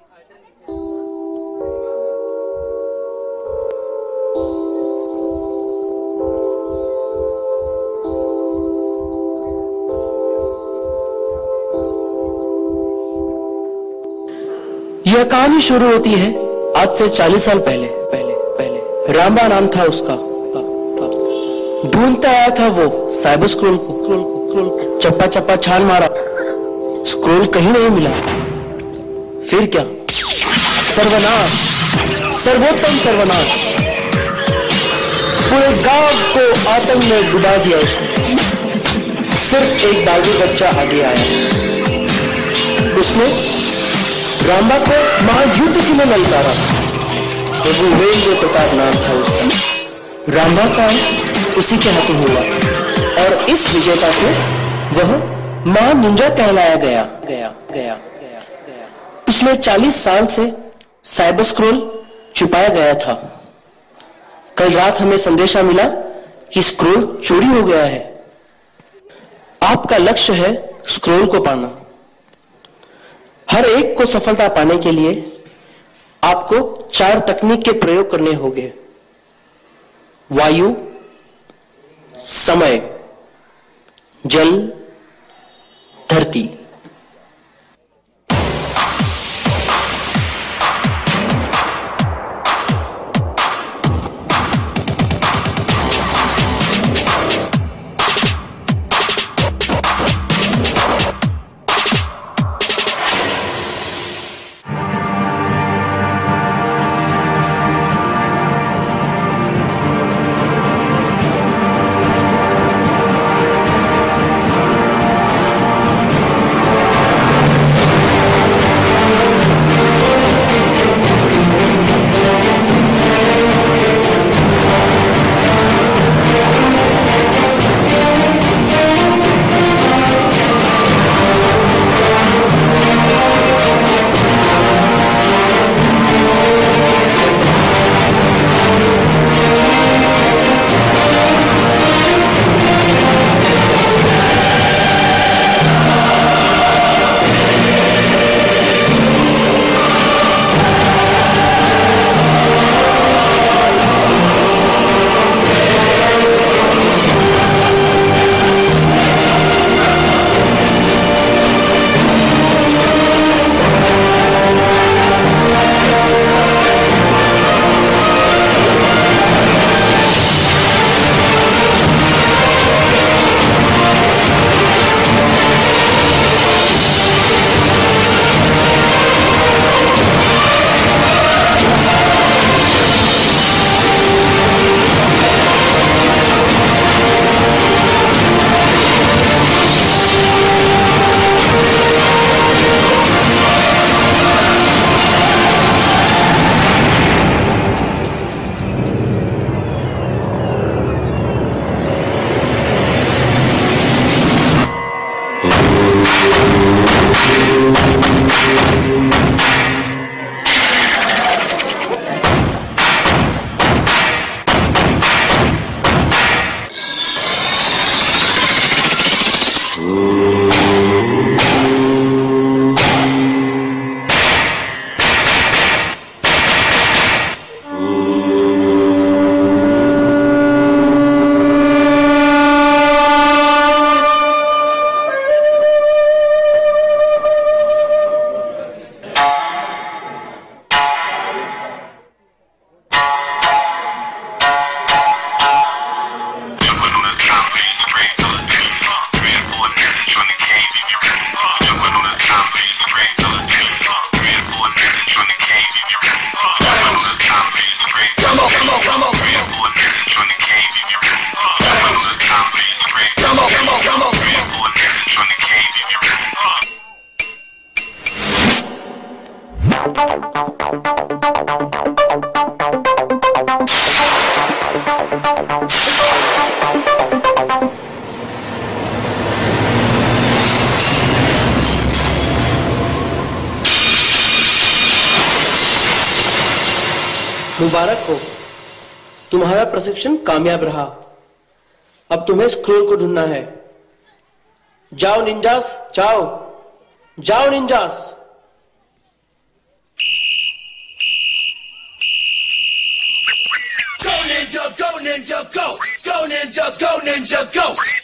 यह कहानी शुरू होती है आज से 40 साल पहले। पहले रामबा नाम था उसका। ढूंढता आया था वो साइबर स्क्रोल को। चप्पा चप्पा छान मारा, स्क्रोल कहीं नहीं मिला। फिर क्या? सर्वनाश, सर्वोत्तम सर्वनाश। पूरे गांव को आतंक में डुबा दिया उसने। सिर्फ एक बागी बच्चा आगे आया। उसने रामबा को महायुद्ध के लिए ललकारा। रघुवेंद्र प्रताप नाम था उसका। रामबा का उसी के हाथों हुआ और इस विजेता से वह महान निंजा कहलाया गया। पिछले 40 साल से साइबर स्क्रोल छुपाया गया था। कल रात हमें संदेशा मिला कि स्क्रोल चोरी हो गया है। आपका लक्ष्य है स्क्रोल को पाना। हर एक को सफलता पाने के लिए आपको 4 तकनीक के प्रयोग करने होंगे: वायु, समय, जल, धरती। मुबारक हो, तुम्हारा प्रशिक्षण कामयाब रहा। अब तुम्हें स्क्रोल को ढूंढना है। जाओ निंजास, जाओ ninjas. ninja, go! Go ninja, go ninja, go!